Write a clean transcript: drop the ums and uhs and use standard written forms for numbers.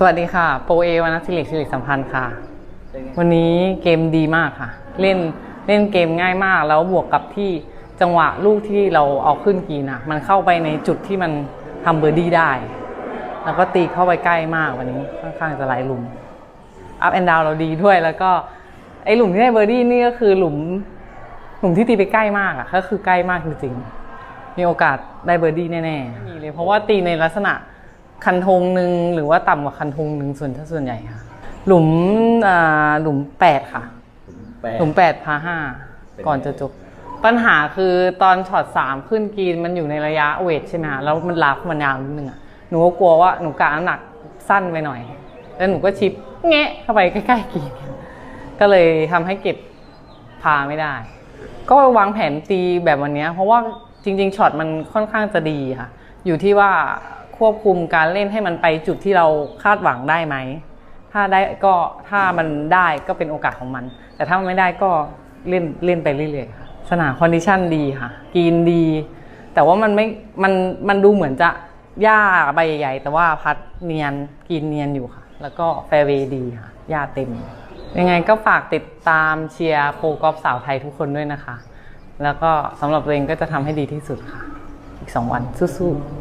สวัสดีค่ะโปรเอวนัทศิริสัมพันธ์ค่ะวันนี้เกมดีมากค่ะเล่นเกมง่ายมากแล้วบวกกับที่จังหวะลูกที่เราเอาขึ้นกรีนมันเข้าไปในจุดที่มันทำเบอร์ดี้ได้แล้วก็ตีเข้าไปใกล้มากวันนี้ค่อนข้างจะหลายหลุมอัพแอนด์ดาวเราดีด้วยแล้วก็ไอหลุมที่ได้เบอร์ดี้นี่ก็คือหลุมที่ตีไปใกล้มากก็คือใกล้มากจริงๆมีโอกาสได้เบอร์ดี้แน่ๆมีเลยเพราะว่าตีในลักษณะคันธงหนึ่งหรือว่าต่ำกว่าคันธงหนึ่งส่วนใหญ่ค่ะหลุม8ค่ะหลุม8พา5ก่อนจะจบปัญหาคือตอนช็อต3ขึ้นกรีนมันอยู่ในระยะเวทใช่ไหมคะแล้วมันลากมันยาวนิดนึงหนูก็กลัวว่าหนูกะน้ำหนักสั้นไปหน่อยแล้วหนูก็ชิปแงะเข้าไปใกล้ๆกรีนก็เลยทำให้เก็บพาไม่ได้ก็วางแผนตีแบบวันนี้เพราะว่าจริงๆช็อตมันค่อนข้างจะดีค่ะอยู่ที่ว่าควบคุมการเล่นให้มันไปจุดที่เราคาดหวังได้ไหมถ้าได้ก็ถ้ามันได้ก็เป็นโอกาสของมันแต่ถ้ามันไม่ได้ก็เล่นไปเรื่อยๆค่ะสนามคอนดิชันดีค่ะกรีนดีแต่ว่ามันดูเหมือนจะหญ้าใบใหญ่ๆแต่ว่าพัดเนียนกรีนเนียนอยู่ค่ะแล้วก็แฟร์เวย์ดีค่ะหญ้าเต็มยังไงก็ฝากติดตามเชียร์โปรกอล์ฟสาวไทยทุกคนด้วยนะคะแล้วก็สำหรับตัวเองก็จะทำให้ดีที่สุดค่ะอีก2 วันสู้ๆ